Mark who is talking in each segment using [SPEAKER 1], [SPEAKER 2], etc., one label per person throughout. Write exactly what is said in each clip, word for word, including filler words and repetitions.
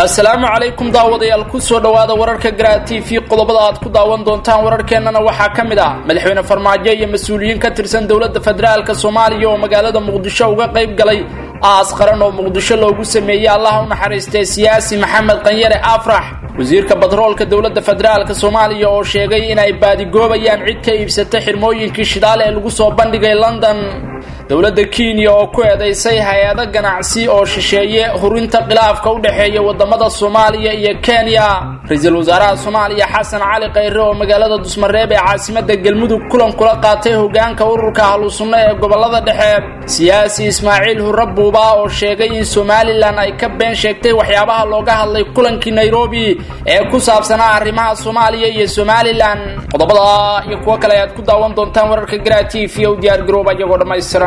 [SPEAKER 1] السلام عليكم داوديال كسو dhawaada wararka Garaa T V qodobada aad ku daawan doontaan wararkeenana waxa kamid ah madaxweyne Farmaajo iyo mas'uuliyiin ka tirsan dawladda federaalka Soomaaliya oo magaalada Muqdisho uga qayb galay aas qaran oo Muqdisho loogu sameeyay Allah u naxariistay siyaasi Maxamed Qanyare Afrax wasiirka batroolka dawladda federaalka Soomaaliya oo sheegay in ay baadi goobayaan cid ka iibsatay xirmooyinkii shidaal ee lagu soo bandhigay London dawladda Kenya oo ku eedeysay hay'ado ganacsi oo shisheeye hurinta khilaafka u dhaxeeya wadamada Soomaaliya iyo Kenya ra'iisul wasaaraha Soomaaliya Xasan Cali Khayre oo magaalada Dusmareeb ee caasimadda Galmudug kulan kula qaatay hoggaanka ururka Ahlusunna ee gobolada dhexe siyaasi Ismaaciil Hurrabuuba oo sheegay in Somaliland ay ka been sheegtay waxyaabaha looga hadlay kulankii Nairobi ee ku saabsanaa arrimaha Soomaaliya iyo Somaliland qodobada iyo kuwa kale aad ku daawan doontaan wararka Garaa T V oo diyaar garooba iyagoo dhameystiran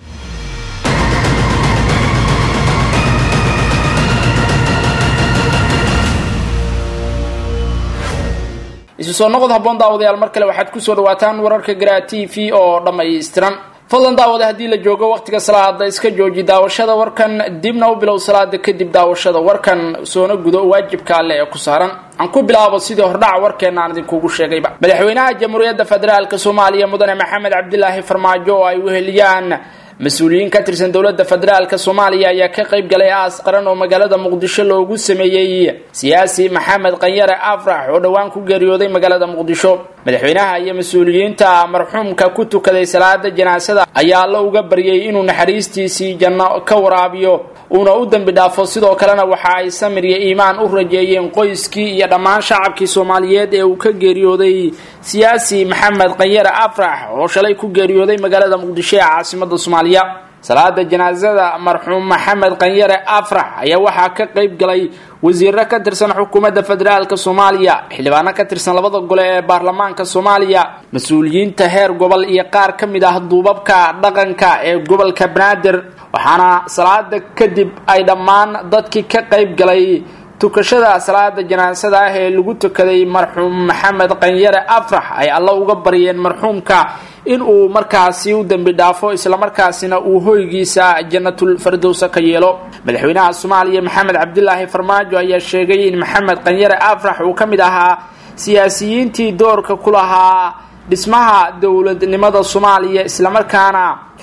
[SPEAKER 1] isu soo noqod habboon daawadayaal mar kale waxaad ku soo dhawaataan wararka Garaa T V oo dhameystiran fadlan daawada hadii la joogo waqtiga salaada iska jooji daawashada warkan dibna u bilow salaada kadib daawashada warkan soona gudo waajibka alle ee ku saaran aan ku bilaabo sidii hordhac warkeena aan idinku sheegayba madaxweynaha jamhuuriyadda federaalka Soomaaliya mudane Maxamed Cabdilaahi Farmaajo oo ay weheliyaan mas'uuliyiin ka tirsan dawladda federaalka Soomaaliya ayaa ka qayb galay aas qaran oo magaalada Muqdisho loogu sameeyay siyaasi Maxamed Qanyare Afrax oo dhawaan ku geeriyooday magaalada Muqdisho madaxweynaha iyo mas'uuliyiinta marxuumka ku tukaday salaada janaasada ayaa la uga baryay inuu naxariistiisii janno ka waraabiyo una u dambi dhaafo sidoo kalena waxa ay samir iyo iimaan u rajeeyeen qoyskii iyo dhammaan shacabkii Soomaaliyeed ee uu ka geeriyooday siyaasi Maxamed Qanyare Afrax oo shalay ku geeriyooday magaalada Muqdisho ee caasimadda Soomaaliya salaada janaasada marxuum Maxamed Qanyare Afrax ayaa waxa ka qayb galay wasiirro ka tirsan xukuumadda federaalka Soomaaliya xildhibaano ka tirsan labada gole ee baarlamaanka Soomaaliya mas'uuliyiinta heer gobol iyo qaar kamid ah duubabka dhaqanka ee gobolka Banaadir waxaana salaada kadib ay dhammaan dadkii ka qayb galay tukashada salaada janaasada ee lagu tukaday marxuum Maxamed Qanyare Afrax ay Allah uga baryeen marxuumka in uu markaasi u dambi dhaafo isla markaasina uu hoygiisa jannatul firdaws ka yeelo madaxweynaha Soomaaliya Maxamed Cabdilaahi Farmaajo ayaa sheegay in Maxamed Qanyare Afrax uu kamid ahaa siyaasiyiintii doorka ku lahaa dhismaha dawladnimada Soomaaliya isla markaana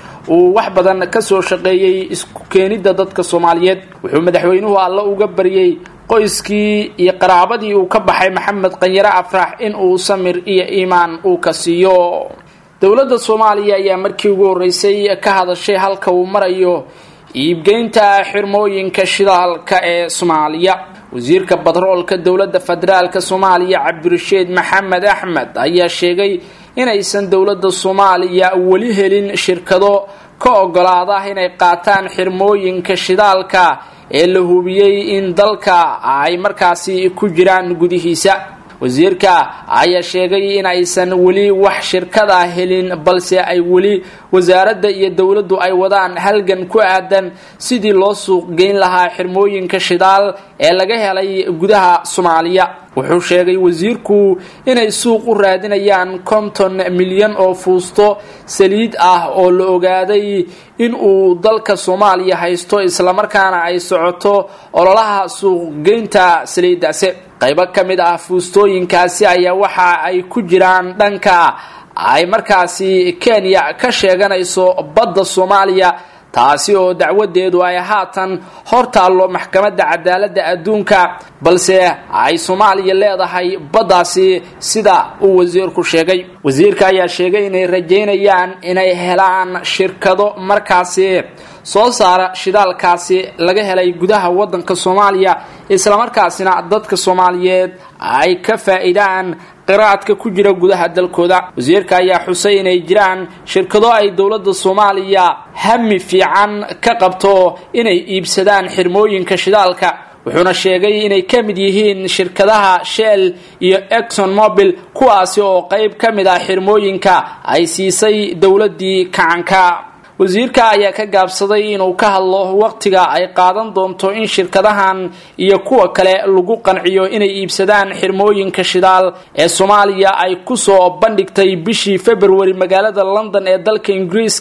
[SPEAKER 1] uu wax badan ka soo shaqeeyay isku keenida dadka Soomaaliyeed wuxuu madaxweynuhu Allah uga baryay qoyskii iyo qaraabadii uu ka baxay Maxamed Qanyare Afrax in uu samir iyo iimaan uu ka siiyo dawladda Soomaaliya ayaa markii ugu horeysay ka hadashay halka uu marayo iibgeynta xirmooyinka shidaalka ee Soomaaliya wasiirka batroolka dawladda federaalka Soomaaliya Cabdirashiid Maxamed Axmed ayaa sheegay inaysan dawladda Soomaaliya wali helin shirkado ka ogolaada inay qaataan xirmooyinka shidaalka ee la hubiyay in dalka ay markaasi ku jiraan gudihiisa wasiirka ayaa sheegay in aysan wali wax shirkada helin balse ay wali wasaaradda iyo dawladdu ay wadaan halgan ku aadan sidii loo suuq geyn lahaa xirmooyinka shidaal ee laga helay gudaha Soomaaliya wuxuu sheegay wasiirku inay suuq u raadinayaan konton milyan oo fuusto saliid ah oo la ogaaday in uu dalka Soomaaliya haysto isla markaana ay socoto ololaha suuq geynta saliidaasi qaybo kamid ah fuustooyinkaasi ayaa waxa ay ku jiraan dhanka ay markaasi Kenya ka sheeganayso badda Soomaaliya taasi oo dacwadeedu ay haatan hortaalo maxkamadda cadaaladda adduunka balse ay Soomaaliya leedahay baddaasi sida uu wasiirku sheegay wasiirka ayaa sheegay inay rajeynayaan inay helaan shirkado markaasi soo saara shidaalkaasi laga helay gudaha wadanka Soomaaliya isla markaasina dadka Soomaaliyeed ay ka faa'iidaan qiraadka ku jira gudaha dalkooda wasiirka ayaa xusay inay jiraan shirkado ay dawladda Soomaaliya hami fiican ka qabto inay iibsadaan xirmooyinka shidaalka wuxuuna sheegay inay kamid yihiin shirkadaha Shell iyo ExxonMobil kuwaasi oo qayb kamid ah xirmooyinka ay siisay dawladdii kacanka wasiirka ayaa ka gaabsaday inuu ka hadlo waqtiga ay qaadan doonto in shirkadahan iyo kuwa kale lagu qanciyo inay iibsadaan xirmooyinka shidaal ee Soomaaliya ay ku soo bandhigtay bishii February magaalada London ee dalka Ingiriiska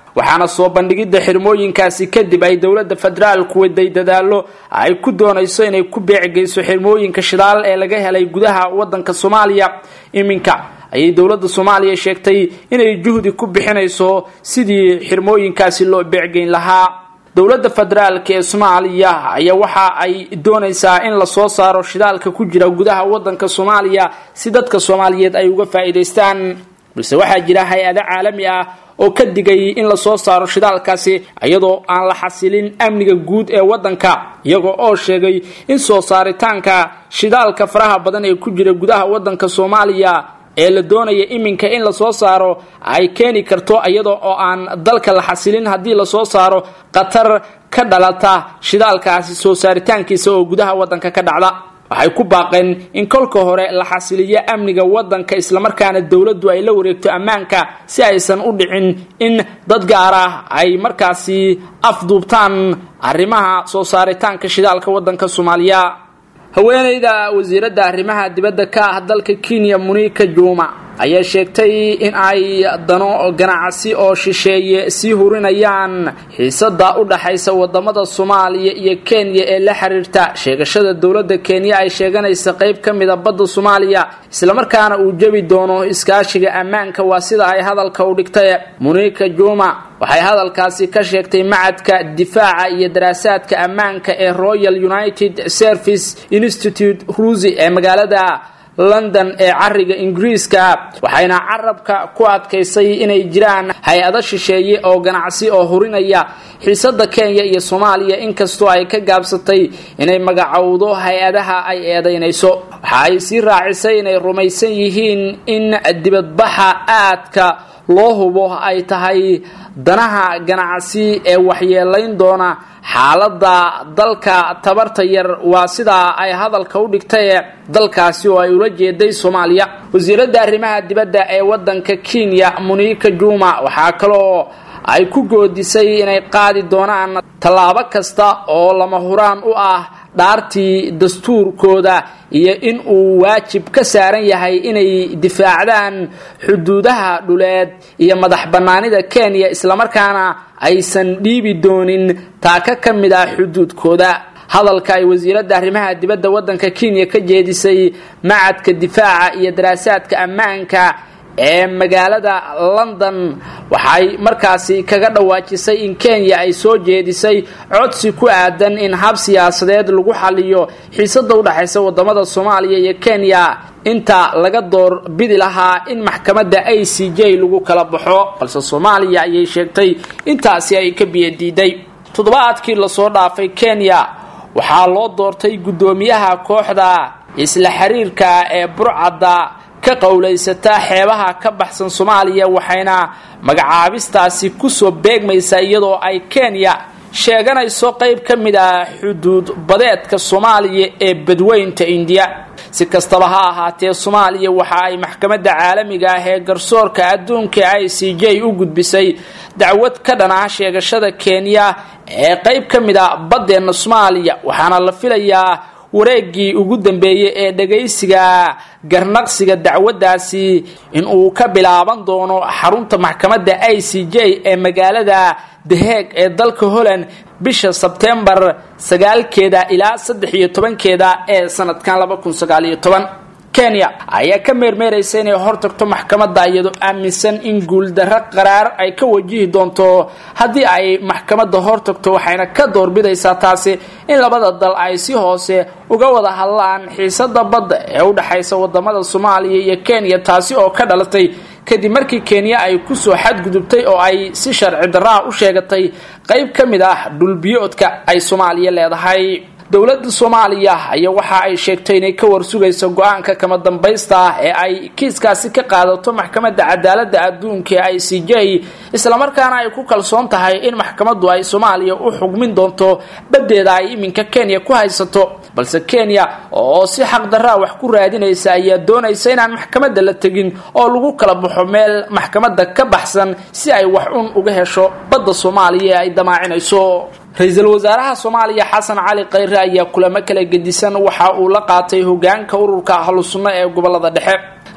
[SPEAKER 1] waxaana soo bandhigida xirmooyinkaasi kadib ay dowladda federaalku waday dadaalo ay ku doonayso inay ku beecgeyso xirmooyinka shidaal ee laga helay gudaha wadanka Soomaaliya. Iminka ayay dowladda Soomaaliya sheegtay inay juhdi ku bixinayso sidii xirmooyinkaasi loo beecgeyn lahaa. dowladda federaalka ee Soomaaliya ayaa waxa ay doonaysaa in la soo saaro shidaalka ku jira gudaha wadanka Soomaaliya si dadka Soomaaliyeed ay uga faa'iideystaan. balse waxaa jira hay'ado caalami ah oo ka digay in la soo saaro shidaalkaasi iyadoo aan la xasilin amniga guud ee wadanka, iyagoo oo sheegay in soo saaritaanka shidaalka faraha badan ee ku jira gudaha wadanka Soomaaliya ee la doonaya iminka in la soo saaro ay keeni karto iyadoo oo aan dalka la xasilin hadii la soo saaro qatar ka dhalata shidaalkaasi soo saaritaankiisa oo gudaha wadanka ka dhacda. waxay ku baaqeen in kolka hore la xasiliyo amniga wadanka isla markaana dawladdu ay la wareegto ammaanka si aysan u dhicin in dad gaar ah ay markaasi afduubtaan arrimaha soo saaritaanka shidaalka wadanka Soomaaliya. haweeneyda wasiiradda arrimaha dibadda ka ah dalka Kenya Monica Juma ayaa sheegtay in ay dano ganacsi oo shisheeye sii hurinayaan xiisada u dhaxaysa wadamada Soomaaliya iyo Kenya ee la xiriirta sheegashada dawladda Kenya ay sheeganayso qayb kamid ah badda Soomaaliya isla markaana uu jabi doono iskaashiga ammaanka. waa sida ay hadalka u dhigtay. Monica Juma waxay hadalkaasi ka sheegtay macadka difaaca iyo daraasaadka ammaanka ee Royal United Service Institute Rusi ee magaalada London ee cariga Ingiriiska, waxayna carabka ku adkaysay inay jiraan hay'ado shisheeye oo ganacsi oo hurinaya xiisada Kenya iyo Soomaaliya inkastoo ay ka gaabsatay inay magacowdo hay'adaha ay eedeynayso. waxa ay si raacisay inay rumaysan yihiin in dibadbaxa aadka loo hubo ay tahay danaha ganacsi ee waxyeelayn doona xaaladda dalka tabarta yar. waa sida ay hadalka u dhigtay dalkaasi oo ay ula jeeday Soomaaliya. wasiiradda arrimaha dibadda ee wadanka Kenya Monica Juma waxaa kaloo ay ku goodisay inay qaadi doonaan tallaabo kasta oo lama huraan u ah dhaartii dastuurkooda iyo in uu waajib ka saaran yahay inay difaacdaan xuduudaha dhuleed iyo madax banaanida Kenya isla markaana aysan dhiibi doonin taaka kamid ah xuduudkooda. hadalka ay wasiiradda arrimaha dibadda wadanka Kenya ka jeedisay macadka difaaca iyo daraasaadka ammaanka ee magaalada London waxay markaasi kaga dhawaajisay in Kenya ay soo jeedisay codsi ku aadan in hab siyaasadeed lagu xaliyo xiisada u dhaxaysa wadamada Soomaaliya iyo Kenya inta laga door bidi lahaa in maxkamadda I C J lagu kala baxo, balse Soomaaliya ayay sheegtay intaasi ay ka biyadiiday. toddobaadkii la soo dhaafay Kenya waxaa loo doortay gudoomiyaha kooxda isla xiriirka ee Burcadda ka qowleysata xeebaha ka baxsan Soomaaliya, waxayna magacaabistaasi ku soo beegmaysaa iyadoo ay Kenya sheeganayso qayb kamid ah xuduud badeedka Soomaaliya ee badweynta India. si kastaba ha ahaatee Soomaaliya waxa ay maxkamadda caalamiga ah ee garsoorka adduunka I C J u gudbisay dacwad ka dhan ah sheegashada Kenya ee qayb kamid ah badda Soomaaliya, waxaana la filayaa wareegii ugu dambeeyay ee dhageysiga garnaqsiga dacwadaasi in uu ka bilaaban doono xarunta maxkamadda I C J ee magaalada The Hague ee dalka Holland bisha September sagaalkeeda ilaa saddex iyo tobankeeda ee sanadkan laba kun sagaal iyo toban. Kenya ayaa ka meermeeraysa inay hortagto maxkamadda iyadoo aaminsan in guul darro qaraar ay ka wajihi doonto haddii ay maxkamadda hortagto, waxayna ka doorbidaysaa taasi in labada dal ay si hoose uga wada hadlaan xiisada badda ee u dhaxaysa wadamada Soomaaliya iyo Kenya, taasi oo ka dhalatay kadib markii Kenya ay ku soo xadgudubtay oo ay si sharci darro u sheegatay qayb kamid ah dhulbiyoodka ay Soomaaliya leedahay. dowladda Soomaaliya ayaa waxa ay sheegtay inay ka warsugayso go'aanka kama dambaysta ah ee ay kiiskaasi ka qaadato maxkamadda cadaaladda adduunka ee I C J, isla markaana ay ku kalsoon tahay in maxkamaddu ay Soomaaliya u xugmin doonto badeeda ay iminka Kenya ku haysato. balse Kenya oo si xaq darro wax ku raadinaysa ayaa doonaysa inaan maxkamadda la tagin oo lagu kala baxo meel maxkamadda ka baxsan si ay wax un uga hesho badda Soomaaliya ay damaacinayso. ra'iisul wasaaraha Soomaaliya Xasan Cali Khayre ayaa kulamo kala gedisan waxa uu la qaatay hogaanka ururka Ahlus Sunna ee gobolada dhexe.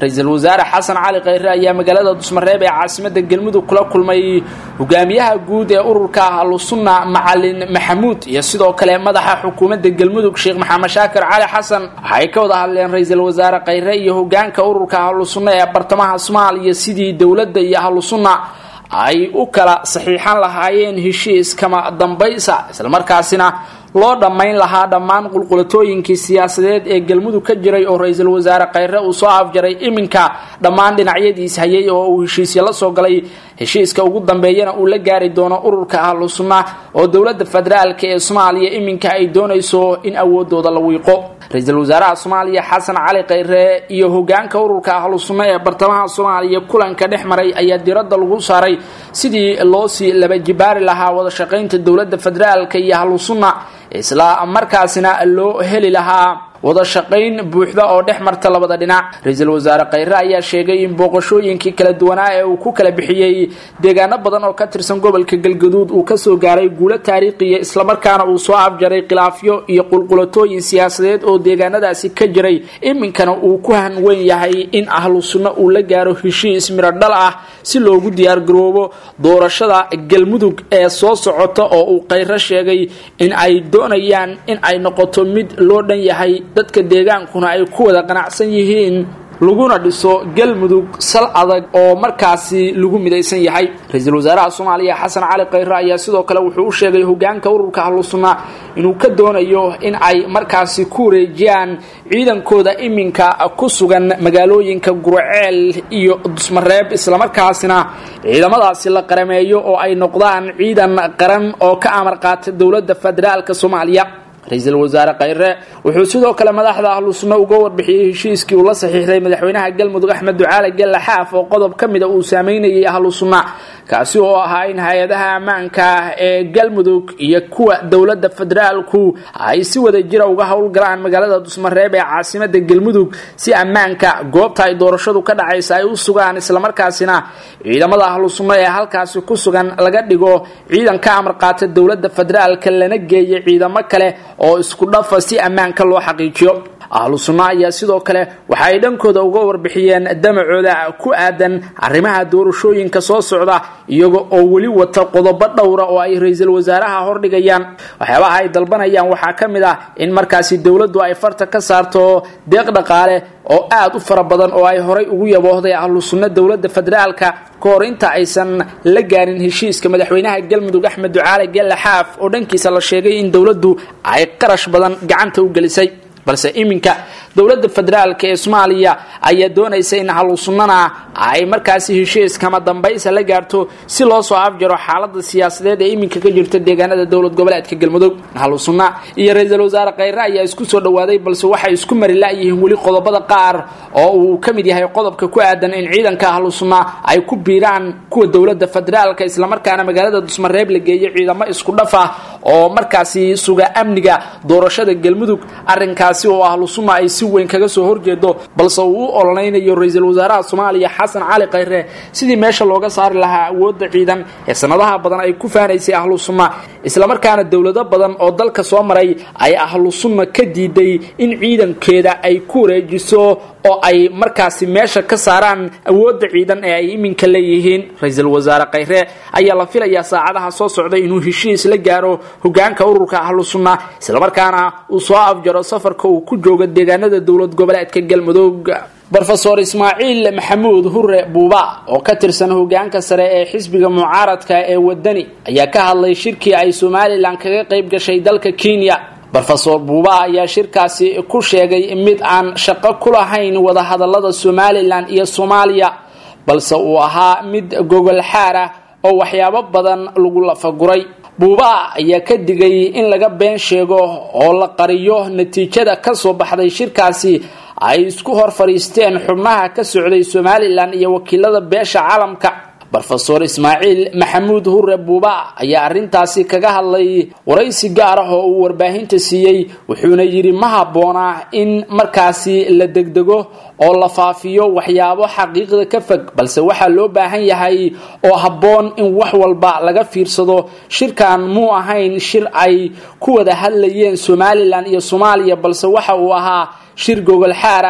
[SPEAKER 1] ra'iisul wasaare xasan cali khayre ayaa magaalada Dusmareeb ee caasimadda Galmudug kula kulmay hogaamiyaha guud ee ururka Ahlusunna Macalin Maxamuud iyo sidoo kale madaxa xukuumadda Galmudug Sheekh Maxamed Shaakir Cali Xasan waxay ka wada hadleen ra'iisul wasaare khayre iyo hogaanka ururka Ahlusunna ee bartamaha Soomaaliya sidii dawladda iyo Ahlusunna ay u kala saxiixan lahaayeen heshiis kama dambaysa isla markaasina loo dhamayn lahaa dhammaan qulqulatooyinkii siyaasadeed ee Galmudug ka jiray oo ra'iisul wasaare khayre uu soo afjaray iminka dhammaan dhinacyadiisa hayay oo uu heshiisyo la soo galay heshiiska ugu dambeeyana uu la gaari doono ururka Ahlusunna oo dawladda federaalka ee Soomaaliya iminka ay doonayso in awoodooda la wiiqo ra'iisul wasaaraha Soomaaliya Xasan Cali Khayre iyo hogaanka ururka Ahlusunna ee bartamaha Soomaaliya kulanka dhexmaray ayaa diiradda lagu saaray sidii loo si laba jibaari lahaa wada shaqaynta dawladda federaalka iyo Ahlusunna isla markaasina loo heli lahaa wada shaqayn buuxda oo dhexmarta labada dhinac ra'iisul wasaare khayre ayaa sheegay in booqashooyinkii kala duwanaa ee uu ku kala bixiyay deegaano badan oo ka tirsan gobolka Galgaduud uu ka soo gaaray guulo taariikhi ah isla markaana uu soo afjaray khilaafyo iyo qulqulatooyin siyaasadeed oo deegaanadaasi ka jiray iminkana uu ku hanweyn yahay in Ahlusunna uu la gaaro heshiis miradhal ah si loogu diyaar garoobo doorashada Galmudug ee soo socota oo uu khayre sheegay in ay doonayaan in ay noqoto mid loo dhan yahay dadka deegaankuna ay ku wada qanacsan yihiin laguna dhiso Galmudug sal adag oo markaasi lagu midaysan yahay ra'iisul wasaaraha Soomaaliya Xasan Cali Khayre ayaa sidoo kale wuxuu u sheegay hogaanka ururka Ahlusunna inuu ka doonayo in ay markaasi ku wareejiyaan ciidankooda iminka ku sugan magaalooyinka Gurceel iyo Dusmareeb isla markaasina ciidamadaasi la qarameeyo oo ay noqdaan ciidan qaran oo ka amar qaata dawladda federaalka Soomaaliya ra'iisul wasaare khayre wuxuu sidoo kale madaxda Ahlusunna uga warbixiyay heshiiskii uu la saxiixday madaxweynaha Galmudug Axmed Ducaale Gelle Xaaf oo qodob kamid ah uu saameynayay Ahlusunna kaasi oo ahaa in hay'adaha ammaanka ee Galmudug iyo kuwa dawladda federaalku ay si wada jir uga howlgalaan magaalada Dusmareeb ee caasimadda Galmudug si ammaanka goobta ay doorashadu ka dhacayso ay u sugaan isla markaasina ciidamada Ahlusunna ee halkaasi ku sugan laga dhigo ciidan ka amar qaata dawladda federaalka lana geeyo ciidamo kale oo isku dhafa si ammaanka loo xaqiijiyo Ahlusunna ayaa sidoo kale waxa ay dhankooda uga warbixiyeen damacooda ku aadan arrimaha doorashooyinka soo socda iyaga oo wali wata qodobo dhowr ah oo ay ra'iisul wasaaraha hordhigayaan waxyaabaha ay dalbanayaan waxa kamid ah in markaasi dawladdu ay farta ka saarto deeq dhaqaale oo aad u fara badan oo ay horay ugu yaboohday Ahlusunna dawladda federaalka koor inta aysan la gaarin heshiiska madaxweynaha Galmudug Axmed Ducaale Gelle Xaaf oo dhankiisa la sheegay in dawladdu ay qarash badan gacanta u gelisay balse iminka dawladda federaalka ee Soomaaliya ayaa doonaysa in Ahlusunnana ay markaasi heshiis kama dambaysa la gaarto si loo soo afjaro xaaladda siyaasadeed ee iminka ka jirta deegaanada dawlad goboleedka Galmudug Ahlusunna iyo ra'iisul wasaare khayre ayaa isku soo dhawaaday balse waxay isku mari laayihiin wali qodobada qaar oo uu kamid yahay qodobka ku aadan in ciidanka Ahlusunna ay ku biiraan kuwa dawladda federaalka isla markaana magaalada Dusmareeb la geeyo ciidamo isku dhafa oo markaasi suga amniga doorashada Galmudug arrinkaasi oo Ahlusunna ay si weyn kaga soo horjeedo balse uu ololeynayo ra'iisul wasaaraha Soomaaliya Xasan Cali Khayre sidii meesha looga saari lahaa awoodda ciidan ee sanadaha badan ay ku faanaysay Ahlusunna isla markaana dawlado badan oo dalka soo maray ay Ahlusunna ka diiday in ciidankeeda ay ku wareejiso oo ay markaasi meesha ka saaraan awoodda ciidan ee ay iminka leeyihiin ra'iisul wasaare khayre ayaa la filayaa saacadaha soo socda inuu heshiis la gaaro hogaanka ururka Ahlusunna isla markaana uu soo afjaro safarka uu ku joogo deegaanada dawlad goboleedka Galmudug Professor Ismaaciil Maxamuud Hurre Buuba oo ka tirsan hogaanka sare ee xisbiga mucaaradka ee wadani ayaa ka hadlay shirkii ay Soomaaliland kaga qayb gashay dalka Kenya Professor Buuba ayaa shirkaasi ku sheegay mid aan shaqo ku lahayn wada hadallada Soomaaliland iyo Soomaaliya balse uu ahaa mid gogol xaar ah oo waxyaabo badan lagu lafaguray Buuba ayaa ka digay in laga been sheego oo la qariyo natiijada ka soo baxday shirkaasi ay isku hor fariisteen xubnaha ka socday Soomaaliland iyo wakiilada beesha caalamka Professor Ismaaciil Maxamuud Hurre Buuba ayaa arintaasi kaga hadlay waraysi gaar ah oo uu warbaahinta siiyay wuxuuna yiri ma haboona in markaasi la degdego oo la faafiyo waxyaabo xaqiiqda ka fog balse waxa loo baahan yahay oo haboon in wax walba laga fiirsado shirkan muu ahayn shir ay ku wada hadlayeen Soomaaliland iyo Soomaaliya balse waxa uu ahaa shir gogol xaar ah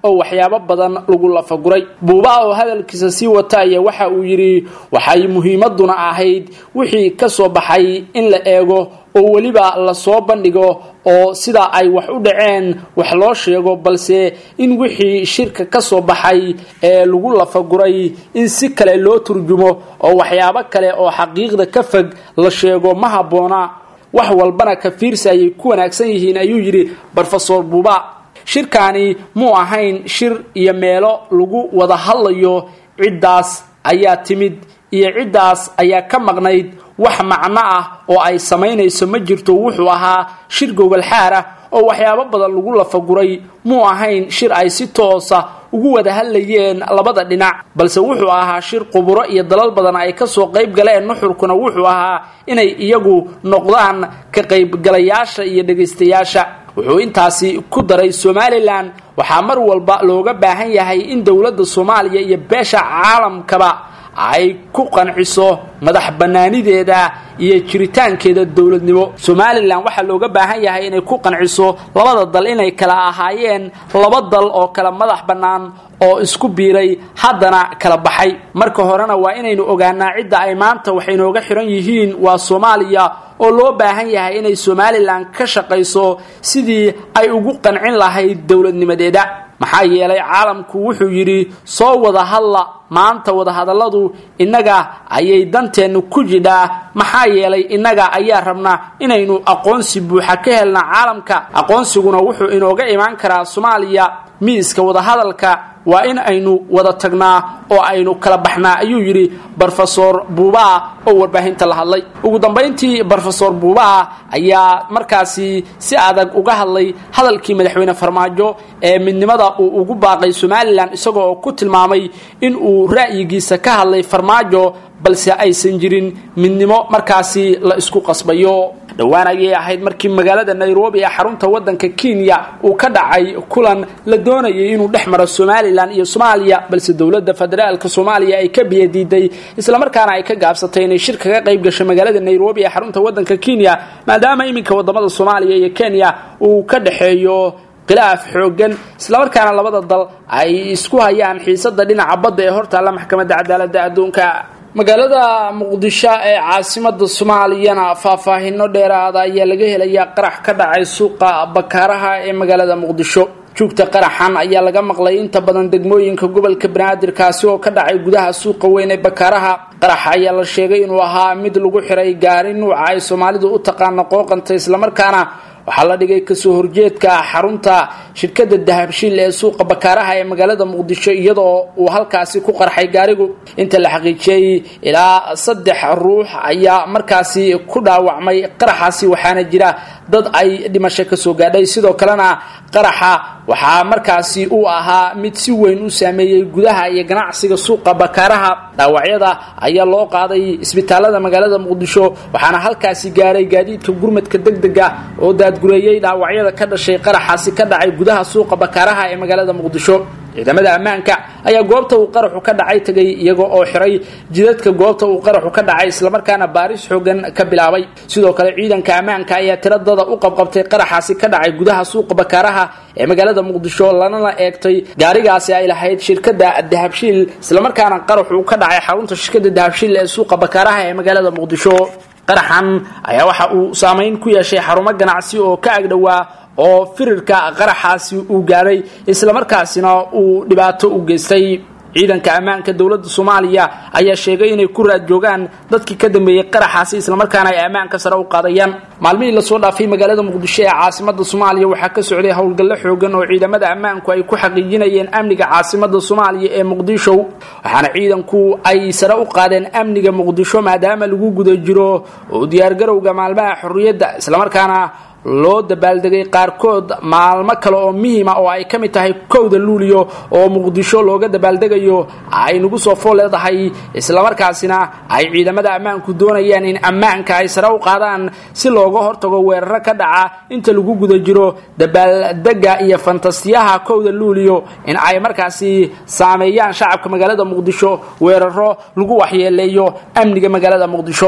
[SPEAKER 1] oo waxyaabo badan lagu lafaguray. Buuba oo hadalkiisa sii wata ayaa waxa uu yiri waxay muhiimaduna ahayd wixii ka soo baxay in la eego oo waliba la soo bandhigo oo sida ay wax u dhaceen wax loo sheego, balse in wixii shirka ka soo baxay ee lagu lafaguray in si kale loo turjumo oo waxyaabo kale oo xaqiiqda ka fog la sheego ma haboona, wax walbana ka fiirsayay ku wanaagsan yihiin ayuu yiri Professor Buuba. Shirkaani muu ahayn shir iyo meelo lagu wada hadlayo cidaas ayaa timid iyo cidaas ayaa ka maqnayd, wax macna ah oo ay sameynayso ma jirto. Wuxuu ahaa shir gogol xaar ah oo waxyaabo badan lagu lafaguray, muu ahayn shir ay si toos ah ugu wada hadlayeen labada dhinac, balse wuxuu ahaa shir quburo iyo dalal badan ay ka soo qayb galeen. nuxurkuna wuxuu ahaa inay iyagu noqdaan ka qayb galayaasha iyo dhageystayaasha. wuxuu intaasi ku daray Somaliland waxa mar walba looga baahan yahay in dawladda Soomaaliya iyo beesha caalamkaba ay ku qanciso madax banaanideeda iyo jiritaankeeda dawladnimo. Somaliland waxa looga baahan yahay inay ku qanciso labada dal inay kala ahaayeen laba dal oo kala madax banaan oo isku biiray haddana kala baxay. marka horena waa inaynu ogaanaa cidda ay maanta waxay inooga xiran yihiin waa Soomaaliya oo loo baahan yahay inay Somaliland ka shaqeyso sidii ay ugu qancin lahayd dawladnimadeeda. maxaa yeelay caalamku wuxuu yiri soo wada hadla maanta wada hadaladu inaga ayay danteenu ku jidhaa, maxaa yeelay inaga ayaa rabnaa inaynu aqoonsi buuxa ka helna caalamka. aqoonsiguna wuxuu inooga imaan karaa Soomaaliya miiska wada hadalka waa in aynu wada tagnaa oo aynu kala baxnaa ayuu yiri Professor Buuba oo warbaahinta la hadlay. ugu dambeyntii Professor Buuba ayaa markaasi si adag uga hadlay hadalkii madaxweyne Farmaajo ee midnimada uu ugu baaqay Somaliland, isagoo ku tilmaamay in uu ra'yigiisa ka hadlay Farmaajo balse aysan jirin midnimo markaasi la isku qasbayo. dhawaan ayay ahayd markii magaalada Nairobi ee xarunta wadanka Kenya uu ka dhacay kulan la doonayay inuu dhexmaro Somaliland iyo Soomaaliya, balse dawladda federaalka Soomaaliya ay ka biyadiiday isla markaana ay ka gaabsatay inay shir kaga qayb gasho magaalada Nairobi ee xarunta wadanka Kenya, maadaama iminka wadamada Soomaaliya iyo Kenya uu ka dhaxeeyo khilaaf xoogan isla markaana labada dal ay isku hayaan xiisada dhinaca badda ee hortaala maxkamadda cadaaladda adduunka. magaalada Muqdisho ee caasimada Soomaaliyana faahfaahino dheeraad ah ayaa laga helayaa qarax ka dhacay suuqa Bakaaraha ee magaalada Muqdisho. joogta qaraxan ayaa laga maqlay inta badan degmooyinka gobolka Banaadir kaasi oo ka dhacay gudaha suuqa weyn ee Bakaaraha. qaraxa ayaa la sheegay inuu ahaa mid lagu xiray gaari nuuca ay Soomaalidu u taqaan qooqanta, isla markaana waxaa la dhigay kasoo horjeedka xarunta shirkadda Dahabshiil ee suuqa Bakaaraha ee magaalada Muqdisho, iyadoo uu halkaasi ku qarxay gaarigu. inta la xaqiijiyay ilaa saddex ruux ayaa markaasi ku dhaawacmay qaraxaasi, waxaana jira dad ay dhimasho ka soo gaadhay. sidoo kalena qaraxa waxa markaasi uu ahaa mid si weyn u saameeyay gudaha iyo ganacsiga suuqa Bakaaraha. dhaawacyada ayaa loo qaaday isbitaalada magaalada Muqdisho, waxaana halkaasi gaaray gaadiidka gurmadka degdega oo daadgureeyay dhaawacyada ka dhashay qaraxaasi ka dhacay gudaha suuqa Bakaaraha ee magaalada Muqdisho. ciidamada ammaanka ayaa goobta uu qaraxu ka dhacay tagay iyaga oo xiray jidadka goobta uu qaraxu ka dhacay, isla markaana baaris xoogan ka bilaabay. sidoo kale ciidanka ammaanka ayaa tiradada u qabqabtay qaraxaasi ka dhacay gudaha suuqa Bakaaraha ee magaalada Muqdisho, lana eegtay gaarigaasi ay lahayd shirkadda Dahabshiil, isla markaana qaraxu ka dhacay xarunta shirkadda Dahabshiil ee suuqa Bakaaraha ee magaalada Muqdisho. qaraxan ayaa waxa uu saameyn ku yeeshay xarumo ganacsi oo ka agdhawaa oo firirka qaraxaasi uu gaaray, isla markaasina uu dhibaato u geystay. ciidanka ammaanka dawladda Soomaaliya ayaa sheegay inay ku raad joogaan dadkii ka dambeeyay qaraxaasi, isla markaana ay ammaanka sare u qaadayaan. maalmihii la soo dhaafay magaalada Muqdisho ee caasimada Soomaaliya waxaa ka socday howlgallo xoogan oo ciidamada ammaanku ay ku xaqiijinayeen amniga caasimada Soomaaliya ee Muqdisho, waxaana ciidanku ay sare u qaadeen amniga Muqdisho maadaama lagu guda jiro oo diyaar garowga maalmaha xurriyadda, isla markaana loo dabaaldegay qaarkood maalmo kale oo muhiim ah oo ay kamid tahay kowda Luulyo oo Muqdisho looga dabaaldegayo ay nagu soo fooleedahay, isla markaasina ay ciidamada ammaanku doonayaan in ammaanka ay sare u qaadaan si looga hortago weerar ka dhaca inta lagu guda jiro dabaaldega iyo fantastiyaha kowda Luulyo in ay markaasi saameeyaan shacabka magaalada Muqdisho weeraro lagu waxyeeleeyo amniga magaalada Muqdisho.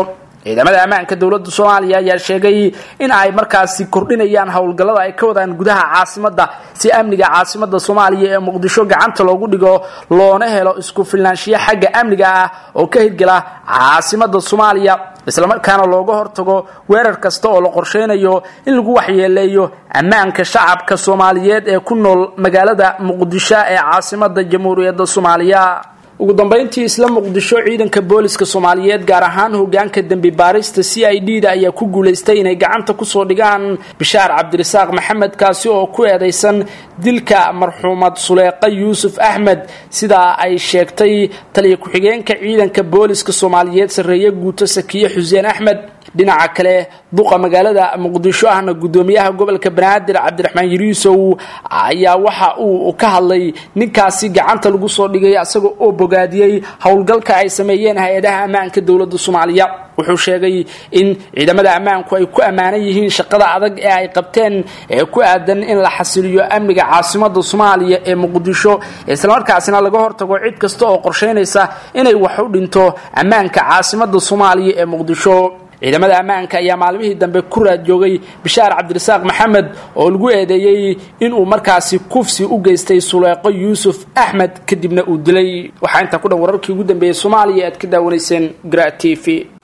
[SPEAKER 1] ciidamada ammaanka dawladda Soomaaliya ayaa sheegay in ay markaasi kordhinayaan howlgallada ay ka wadaan gudaha caasimadda si amniga caasimadda Soomaaliya ee Muqdisho gacanta loogu dhigo loona helo isku filnaanshiyo xagga amniga ah oo ka hirgala caasimadda Soomaaliya isla markaana looga hortago weerar kasta oo la qorsheynayo in lagu waxyeeleeyo ammaanka shacabka Soomaaliyeed ee ku nool magaalada Muqdisho ee caasimadda Jamhuuriyadda Soomaaliya ugu dambeyntii isla Muqdisho ciidanka booliska Soomaaliyeed gaar ahaan hoggaanka dambi baarista C I D da ayaa ku guuleystay inay gacanta ku soo dhigaan Bishaar Cabdirasaaq Maxamed kaasi oo ku eedeysan dilka marxuumad Suleeqa Yuusuf Ahmed sida ay sheegtay taliye ku-xigeenka ciidanka booliska Soomaaliyeed sareeye guuto Sakiye Xuseen Ahmed dhinaca kale duqa magaalada Muqdisho ahna gudoomiyaha gobolka Banaadir Cabdiraxmaan Yariisow ayaa waxa uu ka hadlay ninkaasi gacanta lagu soo dhigay asagoo oo bogaadiyay howlgalka ay sameeyeen hay'adaha ammaanka dawladda Soomaaliya wuxuu sheegay in ciidamada ammaanku ay ku amaanan yihiin shaqada adag ee ay qabteen ee ku aadan in la xasiliyo amniga caasimadda Soomaaliya ee Muqdisho isla markaasina laga hortago cid kasta oo qorsheynaysa inay wax u dhinto ammaanka caasimadda Soomaaliya ee Muqdisho ciidamada ammaanka ayaa maalmihii dambe ku raad joogay Bishaar Cabdirasaaq Maxamed oo lagu eedeeyay in uu markaasi kufsi u geystay Suleeqa Yuusuf Ahmed kadibna uu dilay waxa inta ku dhow wararkii ugu dambeeyay Soomaaliya aad ka daawanayseen Gra T V